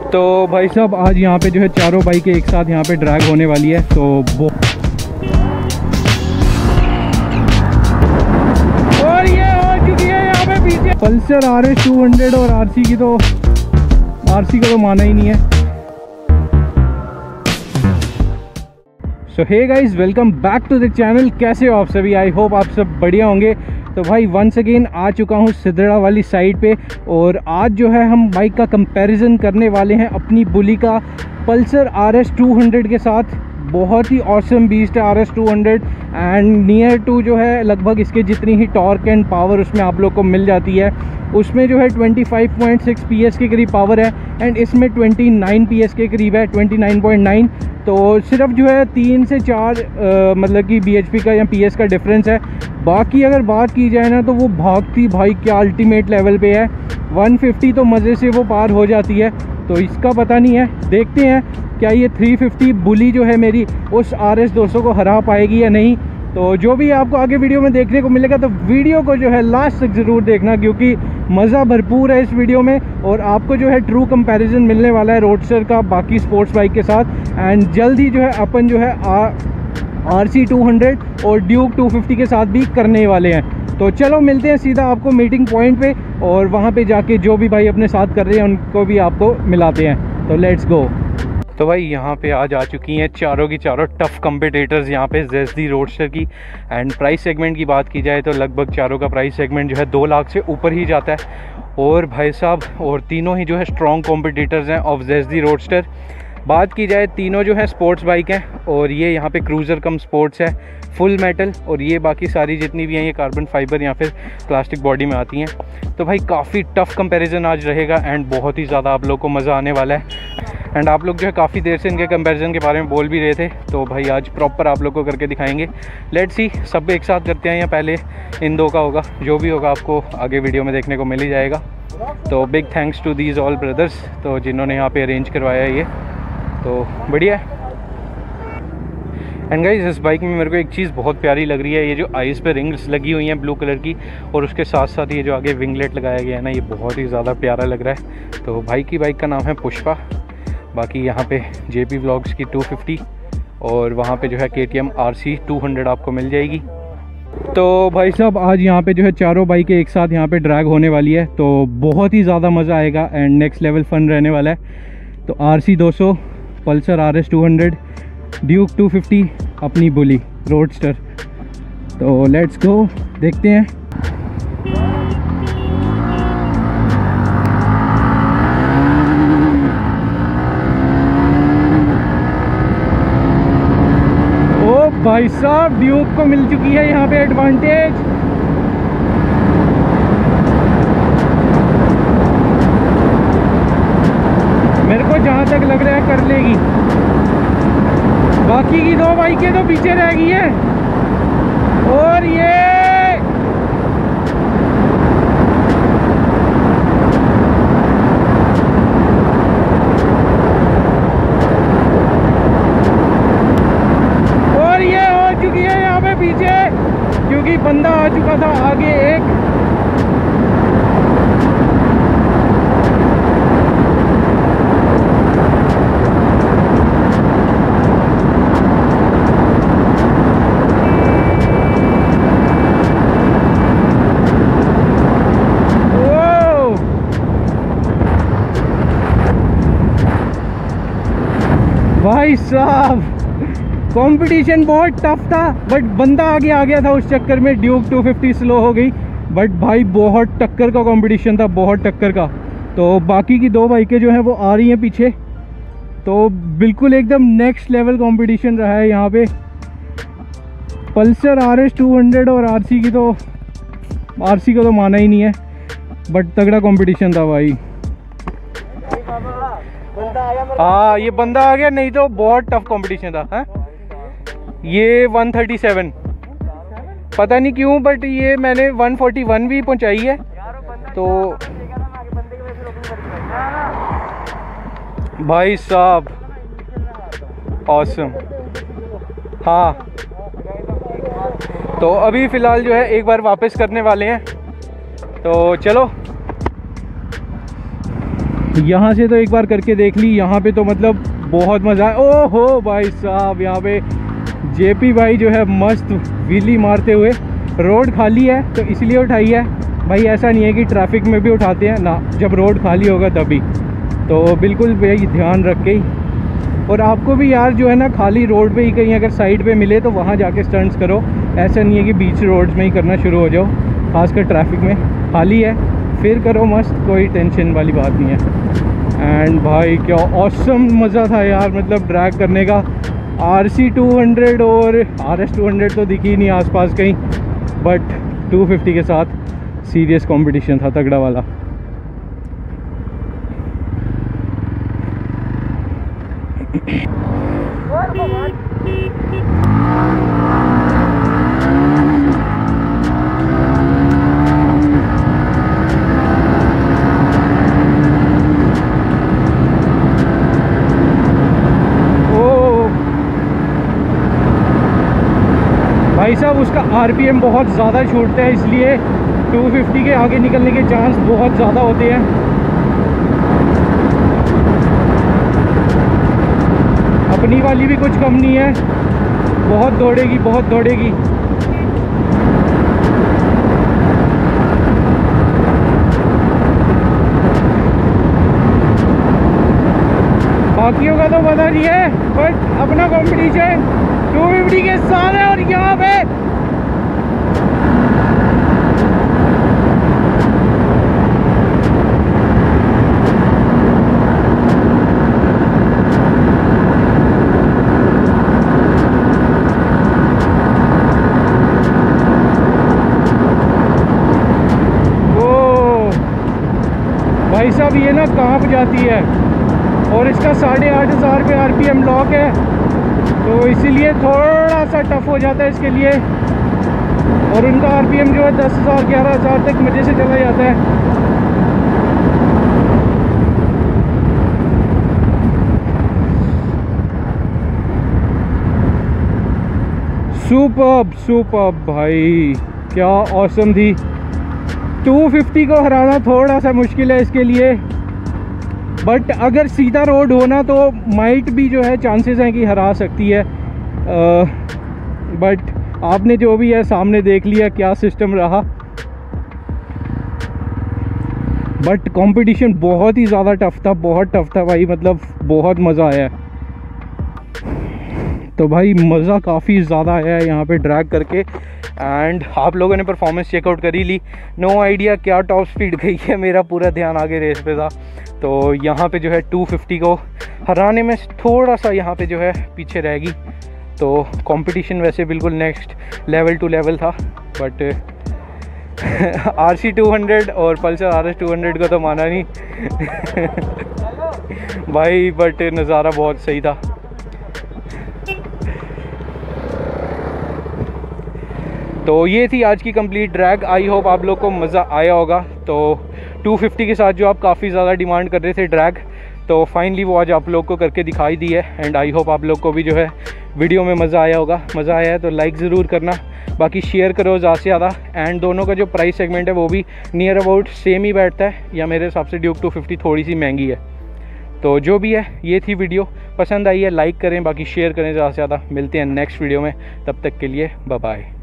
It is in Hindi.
तो भाई साहब आज यहाँ पे जो है चारों बाइकें एक साथ यहाँ पे ड्रैग होने वाली है। तो और ये हो चुकी है यहाँ पे पीछे पल्सर RS 200 और RC को तो माना ही नहीं है। So hey guys, welcome back to the channel. कैसे हो आप सभी? आई होप आप सब बढ़िया होंगे। तो भाई वंस अगेन आ चुका हूँ सिद्धड़ा वाली साइड पे और आज जो है हम बाइक का कंपैरिजन करने वाले हैं अपनी बुली का पल्सर RS 200 के साथ। बहुत ही ऑसम बीस्ट है RS 200 एंड नियर टू जो है लगभग इसके जितनी ही टॉर्क एंड पावर उसमें आप लोग को मिल जाती है। उसमें जो है 25.6 PS के करीब पावर है एंड इसमें 29 PS के करीब है, 29.9। तो सिर्फ जो है 3 से 4 मतलब कि bhp का या PS का डिफरेंस है। बाकी अगर बात की जाए ना तो वो भागती भाई क्या अल्टीमेट लेवल पे है। 150 तो मज़े से वो पार हो जाती है। तो इसका पता नहीं है, देखते हैं क्या ये 350 बुली जो है मेरी उस RS 200 को हरा पाएगी या नहीं। तो जो भी आपको आगे वीडियो में देखने को मिलेगा तो वीडियो को जो है लास्ट तक ज़रूर देखना, क्योंकि मज़ा भरपूर है इस वीडियो में और आपको जो है ट्रू कंपैरिजन मिलने वाला है रोडस्टर का बाकी स्पोर्ट्स बाइक के साथ। एंड जल्द ही जो है अपन जो है RC 200 और ड्यूक 250 के साथ भी करने वाले हैं। तो चलो मिलते हैं सीधा आपको मीटिंग पॉइंट पे और वहाँ पे जाके जो भी भाई अपने साथ कर रहे हैं उनको भी आपको मिलाते हैं। तो लेट्स गो। तो भाई यहाँ पे आज आ चुकी हैं चारों की चारों टफ़ कम्पिटिटर्स यहाँ पे ZD रोडस्टर की। एंड प्राइस सेगमेंट की बात की जाए तो लगभग चारों का प्राइस सेगमेंट जो है 2 लाख से ऊपर ही जाता है। और भाई साहब और तीनों ही जो है स्ट्रॉन्ग कॉम्पिटिटर्स हैं ऑफ ZD रोडस्टर। बात की जाए तीनों जो है स्पोर्ट्स बाइक हैं और ये यहाँ पे क्रूज़र कम स्पोर्ट्स है फुल मेटल, और ये बाकी सारी जितनी भी हैं ये कार्बन फाइबर या फिर प्लास्टिक बॉडी में आती हैं। तो भाई काफ़ी टफ़ कंपैरिजन आज रहेगा एंड बहुत ही ज़्यादा आप लोग को मज़ा आने वाला है। एंड आप लोग जो है काफ़ी देर से इनके कंपैरिजन के बारे में बोल भी रहे थे, तो भाई आज प्रॉपर आप लोग को करके दिखाएंगे। लेट्स सी सब एक साथ करते हैं या पहले इन दो का होगा, जो भी होगा आपको आगे वीडियो में देखने को मिल ही जाएगा। तो big thanks to these all brothers तो जिन्होंने यहाँ पे अरेंज करवाया है ये, तो बढ़िया है। एंड गाइस इस बाइक में मेरे को एक चीज़ बहुत प्यारी लग रही है, ये जो आइस पे रिंग्स लगी हुई हैं ब्लू कलर की और उसके साथ साथ ये जो आगे विंगलेट लगाया गया है ना, ये बहुत ही ज़्यादा प्यारा लग रहा है। तो भाई की बाइक का नाम है पुष्पा। बाकी यहाँ पे JP व्लॉग्स की 250 और वहाँ पे जो है KTM RC 200 आपको मिल जाएगी। तो भाई साहब आज यहाँ पे जो है चारों बाइकें एक साथ यहाँ पे ड्रैग होने वाली है, तो बहुत ही ज़्यादा मज़ा आएगा एंड नेक्स्ट लेवल फन रहने वाला है। तो RC 200, पल्सर RS 200, ड्यूक 250 अपनी बुली रोडस्टर। तो लेट्स गो, देखते हैं। ओ भाई साहब ड्यूक को मिल चुकी है यहाँ पे एडवांटेज। मेरे को जहाँ तक लग रहा है कर लेगी। बाकी की 2 बाइकें तो पीछे रह गई है। और ये हो चुकी है यहाँ पे पीछे, क्योंकि बंदा आ चुका था आगे एक। भाई साहब कंपटीशन बहुत टफ था बट बंदा आगे आ गया था, उस चक्कर में ड्यूक 250 स्लो हो गई। बट भाई बहुत टक्कर का कंपटीशन था, बहुत टक्कर का। तो बाकी की 2 बाइकें जो हैं वो आ रही हैं पीछे। तो बिल्कुल एकदम नेक्स्ट लेवल कंपटीशन रहा है यहाँ पे। पल्सर RS 200 और RC को तो माना ही नहीं है, बट तगड़ा कंपटीशन था भाई। हाँ ये बंदा आ गया, नहीं तो बहुत टफ कंपटीशन था। हाँ ये 137 पता नहीं क्यों बट ये मैंने 141 भी पहुंचाई है। तो भाई साहब ऑसम। हाँ तो अभी फ़िलहाल जो है एक बार वापस करने वाले हैं। तो चलो यहाँ से तो एक बार करके देख ली, यहाँ पे तो मतलब बहुत मज़ा है। ओहो भाई साहब, यहाँ पे जेपी भाई जो है मस्त व्हीली मारते हुए। रोड खाली है तो इसलिए उठाई है भाई, ऐसा नहीं है कि ट्रैफिक में भी उठाते हैं ना, जब रोड खाली होगा तभी। तो बिल्कुल भाई ध्यान रख के ही। और आपको भी यार जो है ना, खाली रोड पे ही कहीं अगर साइड पे मिले तो वहाँ जाके स्टंट्स करो। ऐसा नहीं है कि बीच रोड्स में ही करना शुरू हो जाओ, खासकर ट्रैफिक में। खाली है फिर करो मस्त, कोई टेंशन वाली बात नहीं है। एंड भाई क्या ऑसम मज़ा था यार, मतलब ड्रैग करने का। RC 200 और RS 200 तो दिखी नहीं आसपास कहीं, बट 250 के साथ सीरियस कंपटीशन था, तगड़ा वाला। भाई साहब उसका RPM बहुत ज़्यादा छूटता है, इसलिए 250 के आगे निकलने के चांस बहुत ज़्यादा होते हैं। अपनी वाली भी कुछ कम नहीं है, बहुत दौड़ेगी बहुत दौड़ेगी। बाकियों का तो पता नहीं है, बट अपना कंपटीशन 250 के साथ है। और यहाँ पे भाई साहब ये ना कांप जाती है, और इसका 8500 पे RPM लॉक है, तो इसीलिए थोड़ा सा टफ हो जाता है इसके लिए। और उनका RPM जो है 10,000 11,000 तक मज़े से चला जाता है। सुपर्ब सुपर्ब भाई, क्या ऑसम थी। 250 को हराना थोड़ा सा मुश्किल है इसके लिए, बट अगर सीधा रोड होना तो माइट भी जो है चांसेस हैं कि हरा सकती है। बट आपने जो भी है सामने देख लिया क्या सिस्टम रहा। बट कंपटीशन बहुत ही ज़्यादा टफ था, बहुत टफ था भाई, मतलब बहुत मज़ा आया। तो भाई मज़ा काफ़ी ज़्यादा आया है यहाँ पे ड्रैग करके। एंड आप लोगों ने परफॉर्मेंस चेकआउट कर ही ली। नो आइडिया क्या टॉप स्पीड गई है, मेरा पूरा ध्यान आगे रेस पे था। तो यहाँ पे जो है 250 को हराने में थोड़ा सा यहाँ पे जो है पीछे रहेगी। तो कंपटीशन वैसे बिल्कुल नेक्स्ट लेवल टू लेवल था, बट RC 200 और पल्सर RS 200 को तो माना नहीं भाई, बट नज़ारा बहुत सही था। तो ये थी आज की कंप्लीट ड्रैग। आई होप आप लोग को मज़ा आया होगा। तो 250 के साथ जो आप काफ़ी ज़्यादा डिमांड कर रहे थे ड्रैग, तो फाइनली वो आज आप लोग को करके दिखाई दी है। एंड आई होप आप लोग को भी जो है वीडियो में मज़ा आया होगा। मज़ा आया है तो लाइक ज़रूर करना, बाकी शेयर करो ज़्यादा से ज़्यादा। एंड दोनों का जो प्राइस सेगमेंट है वो भी नियर अबाउट सेम ही बैठता है, या मेरे हिसाब से ड्यूक 250 थोड़ी सी महंगी है। तो जो भी है, ये थी वीडियो। पसंद आई है लाइक करें, बाकी शेयर करें ज़्यादा से ज़्यादा। मिलते हैं नेक्स्ट वीडियो में, तब तक के लिए बाय बाय।